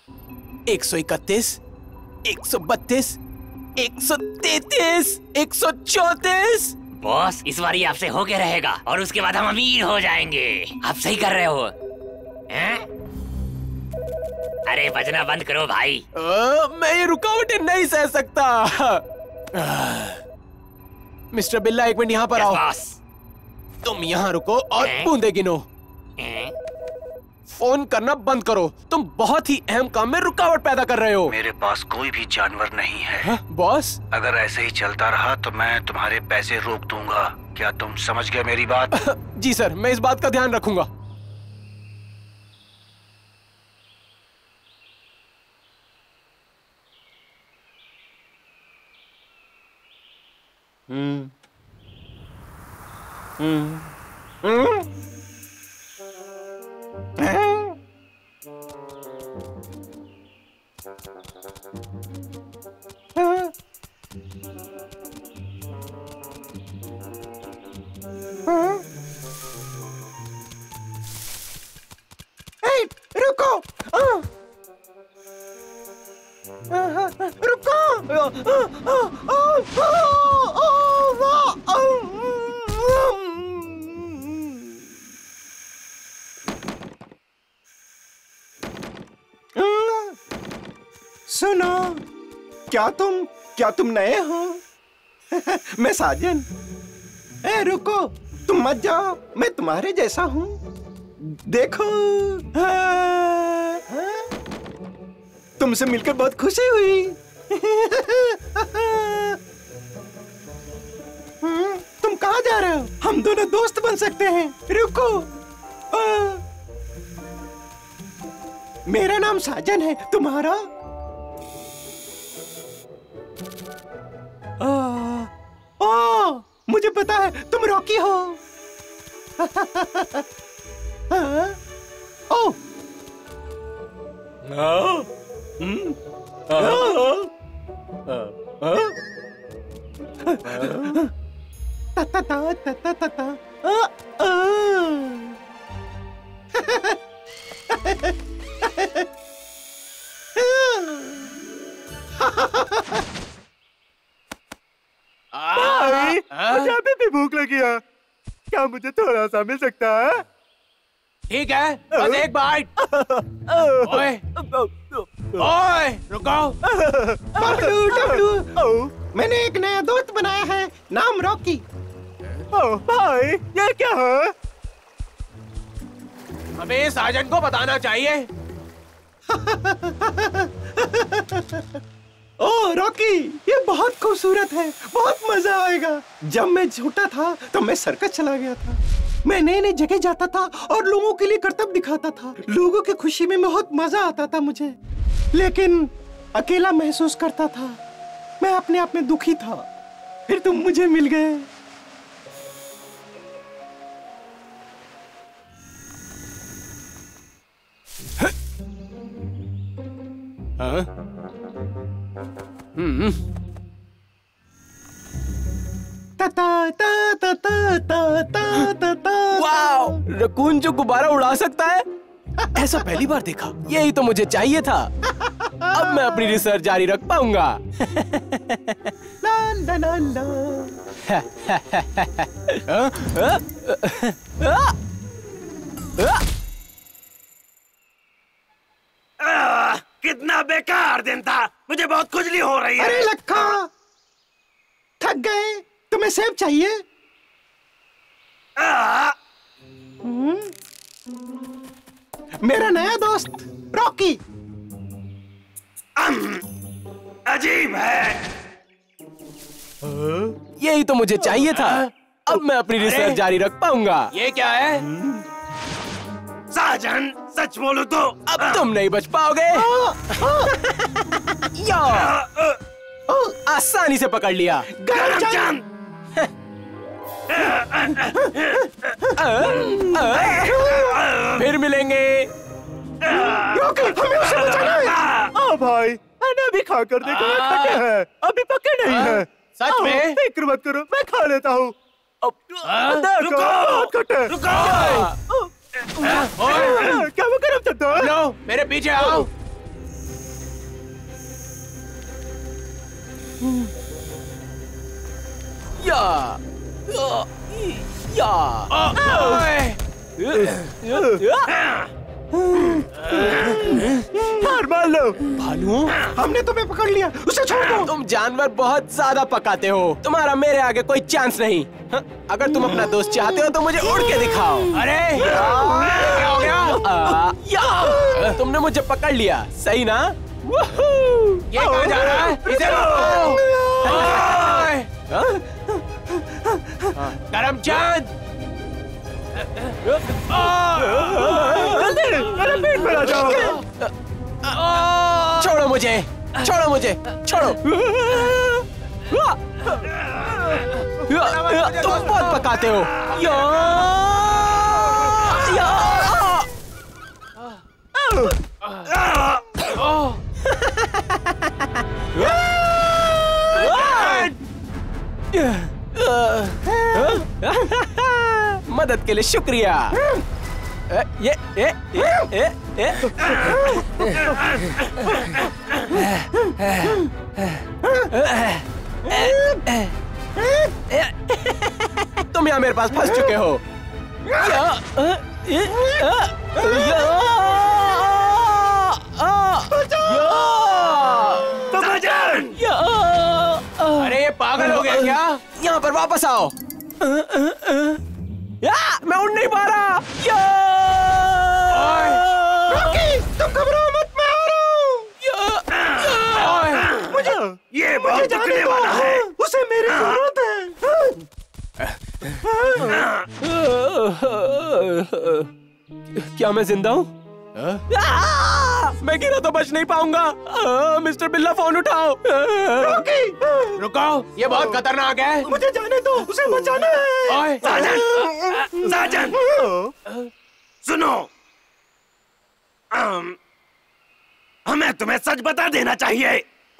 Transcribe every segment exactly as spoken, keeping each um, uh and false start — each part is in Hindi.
एक सौ इकतीस, एक सौ बत्तीस, एक सौ तैतीस, एक सौ चौतीस। बॉस, इस बार आपसे हो के रहेगा और उसके बाद हम अमीर हो जाएंगे। आप सही कर रहे हो हैं? अरे बजना बंद करो भाई। आ, मैं ये रुकावटें नहीं सह सकता। मिस्टर बिल्ला, एक मिनट यहाँ पर आओ। तुम यहाँ रुको और बूंदे गिनो। फोन करना बंद करो। तुम बहुत ही अहम काम में रुकावट पैदा कर रहे हो। मेरे पास कोई भी जानवर नहीं है। हा? बॉस, अगर ऐसे ही चलता रहा तो मैं तुम्हारे पैसे रोक दूंगा। क्या तुम समझ गए मेरी बात? जी सर, मैं इस बात का ध्यान रखूंगा। हम्म हम्म हम्म रुको, सुनो, क्या तुम क्या तुम नए हो? मैं साजन। ए रुको, तुम मत जाओ, मैं तुम्हारे जैसा हूँ। देखो, हाँ, हाँ? तुमसे मिलकर बहुत खुशी हुई। तुम कहाँ जा रहे हो? हम दोनों दोस्त बन सकते हैं। रुको, आ, मेरा नाम साजन है, तुम्हारा? आ, ओ, मुझे पता है, तुम रॉकी हो। हाँ? ओ, ता ता ता ता ता ता ता आ भाई, मुझे अभी भी भूख लगी है। क्या मुझे थोड़ा सा मिल सकता है? ठीक है, बस एक बाइट। ओए, ओए, रुको। डब्लू, डब्लू, मैंने एक नया दोस्त बनाया है, नाम रॉकी। ओ भाई, ये क्या है? हमें साजन को बताना चाहिए। ओ रॉकी, ये बहुत खूबसूरत है, बहुत मजा आएगा। जब मैं छोटा था तो मैं सर्कस चला गया था। मैं नई नई जगह जाता था और लोगों के लिए करतब दिखाता था। लोगों की खुशी में बहुत मजा आता था मुझे, लेकिन अकेला महसूस करता था। मैं अपने आप में दुखी था। फिर तुम मुझे मिल गए। हाँ? हम्म ता ता ता ता ता ता ता ता ता। वाओ, रकून जो गुब्बारा उड़ा सकता है, ऐसा पहली बार देखा। यही तो मुझे चाहिए था। अब मैं अपनी रिसर्च जारी रख पाऊंगा। ला ला ला ला। आ, कितना बेकार दिन था। मुझे बहुत खुजली हो रही है। अरे लक्का, थक गए? तुम्हें सेब चाहिए? आ, मेरा नया दोस्त रॉकी। अजीब है। यही तो मुझे चाहिए था। अब मैं अपनी रिसर्च जारी रख पाऊंगा। ये क्या है? साजन, सच बोलो तो अब तुम नहीं बच पाओगे। या, आसानी से पकड़ लिया। गरम चांद। फिर मिलेंगे। रॉकी, हमें उसे बचाना है। हाँ भाई, मैंने अभी खा कर देखा, खट्टे हैं, अभी पके नहीं है। सच में? फिक्र मत करो, मैं खा लेता हूँ। रुको, खट्टे। रुको। क्या वो गरम चद्दर? लो, मेरे पीछे आओ। या या हार मान लो। भालू, हमने तुम्हें पकड़ लिया, उसे छोड़ दो। तुम जानवर बहुत ज्यादा पकाते हो, तुम्हारा मेरे आगे कोई चांस नहीं। हाँ, अगर तुम अपना दोस्त चाहते हो तो मुझे उड़ के दिखाओ। अरे क्या हो गया? आ, या, तुमने मुझे पकड़ लिया, सही ना? ये कहाँ जा रहा है? इसे रोको। करमचंद, जल्दी मेरे पेट में आ जाओ। छोड़ो मुझे, छोड़ो मुझे, छोड़ो। तुम बहुत पकाते हो। या, या। मदद के लिए शुक्रिया। ये ये ये ये ये तुम यहाँ मेरे पास फंस चुके हो। या, ये, या, या, या, अरे ये पागल हो गया क्या? यहाँ पर वापस आओ। या, मैं उड़ नहीं पा रहा। या, रॉकी, तुम घबराओ मत, मैं आ रहा हूँ। मुझे ये बहुत दुखने वाला है। उसे मेरी जरूरत है। क्या मैं जिंदा हूँ? मैं गिरा तो बच नहीं पाऊंगा। आ, मिस्टर बिल्ला, फोन उठाओ। रॉकी, रुको, ये बहुत खतरनाक है। मुझे जाने दो, उसे बचाना है। ओए, साजन, साजन, सुनो, अम, हमें तुम्हें सच बता देना चाहिए।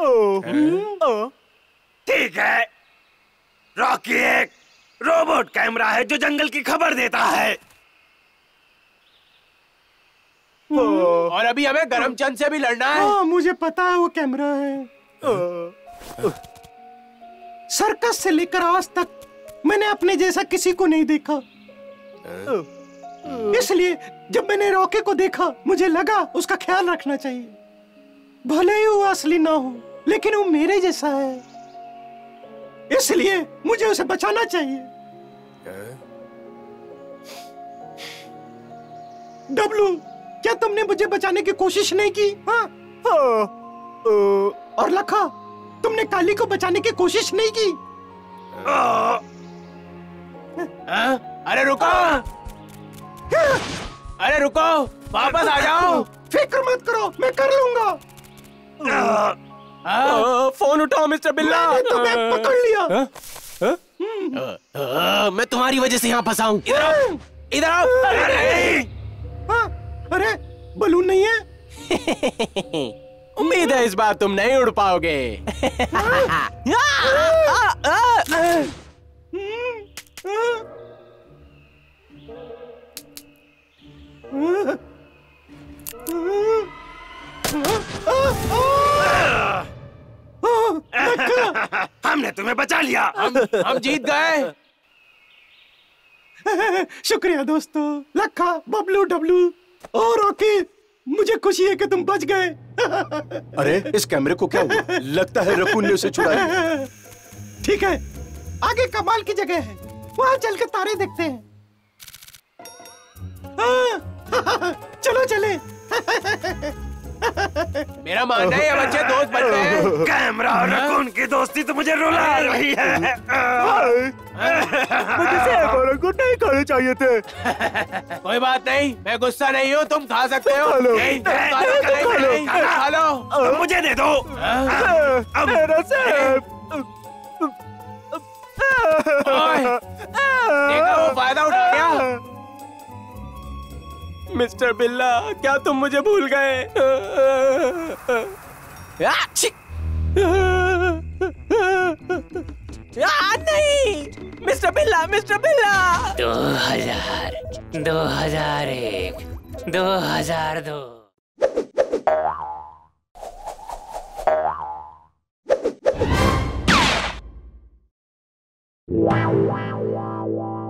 ठीक है, रॉकी एक रोबोट कैमरा है जो जंगल की खबर देता है। और अभी हमें करमचंद से भी लड़ना है। हाँ, मुझे पता है वो कैमरा है। सर्कस से लेकर आज तक मैंने अपने जैसा किसी को नहीं देखा। इसलिए जब मैंने रॉकी को देखा, मुझे लगा उसका ख्याल रखना चाहिए। भले ही वो असली ना हो, लेकिन वो मेरे जैसा है, इसलिए मुझे उसे बचाना चाहिए। डब्लू, क्या तुमने मुझे बचाने की कोशिश नहीं की? हाँ? और लखा, तुमने काली को बचाने की कोशिश नहीं की? हाँ? अरे रुको, अरे रुको, वापस आ जाओ। फिक्र मत करो, मैं कर लूंगा। आ, फोन उठाओ मिस्टर बिल्ला। मैंने तुम्हें पकड़ लिया। आ, आ, आ, मैं तुम्हारी वजह से यहाँ फंसा हूँ। इधर आओ, इधर आओ। अरे हाँ, अरे बलून नहीं है। उम्मीद है इस बार तुम नहीं उड़ पाओगे। हमने तुम्हें बचा लिया। हम हम जीत गए। शुक्रिया दोस्तों, लखा, बबलू, डब्लू और रॉकी, मुझे खुशी है कि तुम बच गए। अरे इस कैमरे को क्या हुआ? लगता है रकून ने उसे छुड़ाया। ठीक है, आगे कमाल की जगह है, वहां चल के तारे देखते हैं। चलो चले। मेरा मानना है ये बच्चे दोस्त बन गए। कैमरा और रकून की दोस्ती तो मुझे रुला रही है। मुझे सेब और अंगूर नहीं खाने चाहिए थे। कोई बात नहीं, मैं गुस्सा नहीं हूँ, तुम खा सकते हो। खा लो। नहीं, तुम खा लो, तुम खा लो। नहीं, तुम खा लो। अब मुझे दे दो। अब मेरा सेब। ओए, देखा वो फायदा उठा गया। मिस्टर बिल्ला, क्या तुम मुझे भूल गए? आ, छी! आ, नहीं, मिस्टर बिल्ला, मिस्टर बिल्ला। दो हजार, दो हजार एक, दो हजार दो। Wow, wow, wow, wow.